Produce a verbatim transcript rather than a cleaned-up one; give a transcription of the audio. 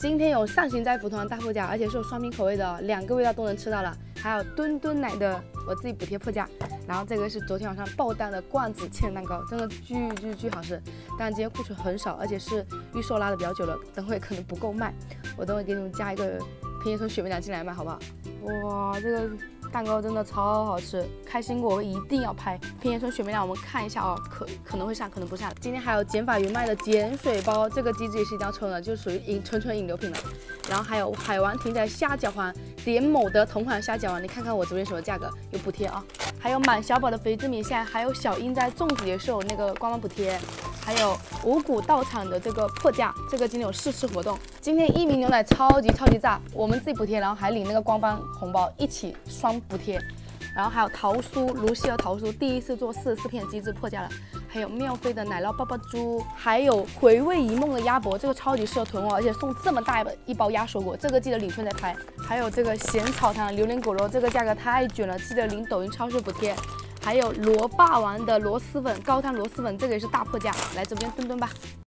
今天有上行在福团大破价，而且是有双拼口味的，两个味道都能吃到了。还有吨吨奶的我自己补贴破价，然后这个是昨天晚上爆单的罐子千人蛋糕，真的巨巨巨好吃。但今天库存很少，而且是预售拉的比较久了，等会可能不够卖。我等会给你们加一个平野村雪媚娘进来卖，好不好？哇，这个蛋糕真的超好吃，开心果我一定要拍。平野村雪媚娘，我们看一下哦，可可能会上，可能不上。今天还有减法云麦的碱水包，这个机制也是一定要抽的，就属于饮纯纯引流品了。然后还有海王艇仔虾饺环，点某的同款虾饺环，你看看我这边什么价格，有补贴啊。还有满小宝的肥汁米线，还有小英在粽子也是有那个官方补贴。还有五谷道场的这个破价，这个今天有试吃活动。今天一鸣牛奶超级超级炸，我们自己补贴，然后还领那个官方红包，一起双补贴。然后还有桃酥，卢溪和桃酥第一次做四十四片机制破价了。还有妙飞的奶酪爆爆珠，还有回味一梦的鸭脖，这个超级适合囤货，而且送这么大一包鸭手果，这个记得领券再拍。还有这个咸草堂榴莲果肉，这个价格太卷了，记得领抖音超市补贴。还有螺霸王的螺蛳粉，高汤螺蛳粉，这个也是大破价，来这边炖炖吧。